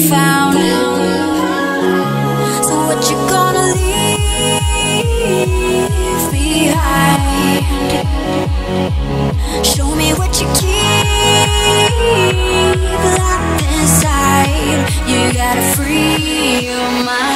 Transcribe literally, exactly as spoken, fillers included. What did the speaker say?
found. So what you gonna leave behind? Show me what you keep locked inside. You gotta free your mind.